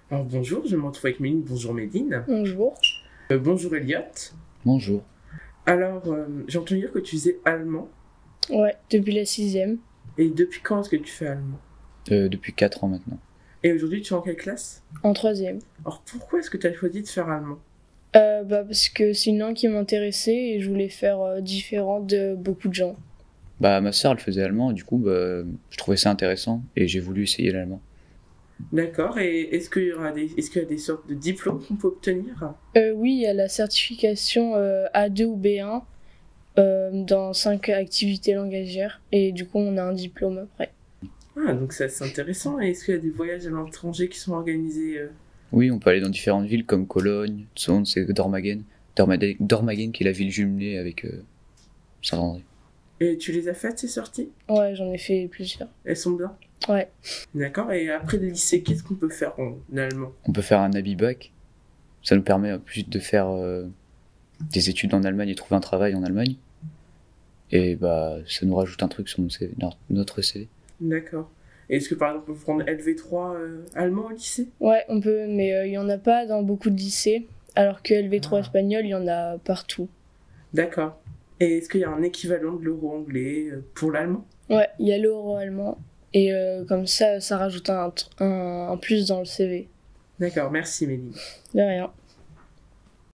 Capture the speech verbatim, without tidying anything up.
Alors bonjour, je me retrouve avec Méline. Bonjour Méline. Bonjour. Euh, bonjour Elliot. Bonjour. Alors, euh, j'ai entendu dire que tu faisais allemand. Ouais, depuis la sixième. Et depuis quand est-ce que tu fais allemand? Euh, depuis quatre ans maintenant. Et aujourd'hui, tu es en quelle classe? En troisième. Alors pourquoi est-ce que tu as choisi de faire allemand? Euh, bah parce que c'est une langue qui m'intéressait et je voulais faire euh, différent de beaucoup de gens. Bah ma sœur elle faisait allemand, du coup bah, je trouvais ça intéressant et j'ai voulu essayer l'allemand. D'accord, et est-ce qu'il y aura des, est-ce qu'il y a des sortes de diplômes qu'on peut obtenir? Euh, oui, il y a la certification euh, A deux ou B un euh, dans cinq activités langagières et du coup on a un diplôme après. Ah, donc ça c'est intéressant. Et est-ce qu'il y a des voyages à l'étranger qui sont organisés euh Oui, on peut aller dans différentes villes comme Cologne, Zons et Dormagen. Dormagen, Dormagen qui est la ville jumelée avec euh, Saint-André. Et tu les as faites ces sorties? Ouais, j'en ai fait plusieurs. Elles sont bien? Ouais. D'accord, et après le lycée, qu'est-ce qu'on peut faire en allemand? On peut faire un Abi-Bac, ça nous permet en plus de faire euh, des études en Allemagne et trouver un travail en Allemagne. Et bah ça nous rajoute un truc sur notre C V. Notre C V. D'accord. Et est-ce que par exemple on peut prendre L V trois euh, allemand au lycée? Ouais, on peut, mais euh, il y en a pas dans beaucoup de lycées, alors que L V trois Ah. espagnol, il y en a partout. D'accord. Et est-ce qu'il y a un équivalent de l'euro anglais euh, pour l'allemand? Ouais, il y a l'euro allemand. Et euh, comme ça, ça rajoute un, un, un plus dans le C V. D'accord, merci Méline. De rien.